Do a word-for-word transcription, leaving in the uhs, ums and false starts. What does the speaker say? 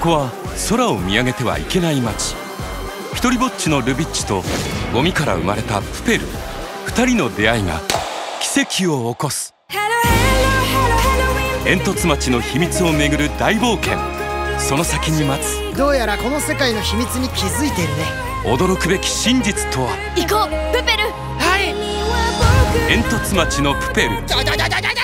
こは空を見上げてはいけない街。一人ぼっちのルビッチとゴミから生まれたプペル、二人の出会いが奇跡を起こす。煙突町の秘密をめぐる大冒険。その先に待つ、 どうやらこの世界の秘密に気づいているね。 驚くべき真実とは。 行こうプペル。 はい。 煙突町のプペル。 じゃじゃじゃじゃじゃ